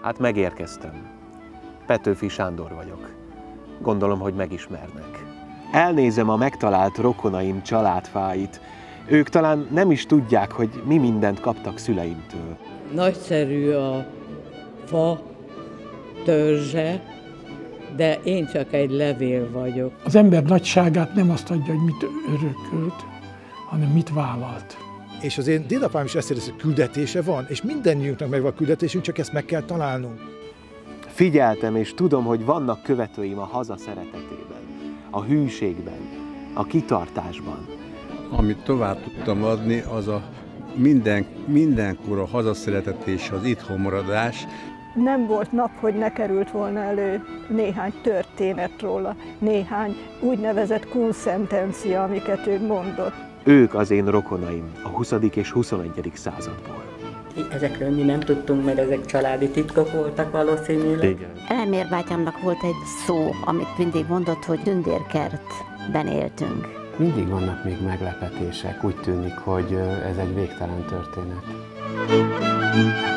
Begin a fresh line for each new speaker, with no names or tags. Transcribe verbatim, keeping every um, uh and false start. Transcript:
Hát megérkeztem. Petőfi Sándor vagyok. Gondolom, hogy megismernek. Elnézem a megtalált rokonaim családfáit. Ők talán nem is tudják, hogy mi mindent kaptak szüleimtől.
Nagyszerű a fa törzse, de én csak egy levél vagyok.
Az ember nagyságát nem azt adja, hogy mit örökölt, hanem mit vállalt.
És az én dédapám is ezt érzi, hogy küldetése van, és mindennyiunknak megvan a küldetésünk, csak ezt meg kell találnunk.
Figyeltem, és tudom, hogy vannak követőim a haza szeretetében, a hűségben, a kitartásban.
Amit tovább tudtam adni, az a minden, mindenkor a hazaszeretet és az itthonmaradás.
Nem volt nap, hogy ne került volna elő néhány történet róla, néhány úgynevezett kunszentencia, amiket ő mondott.
Ők az én rokonaim a huszadik és huszonegyedik századból.
Ezekről mi nem tudtunk, mert ezek családi titkok voltak valószínűleg.
Igen.
Elemér bátyámnak volt egy szó, amit mindig mondott, hogy tündérkertben éltünk.
Mindig vannak még meglepetések, úgy tűnik, hogy ez egy végtelen történet.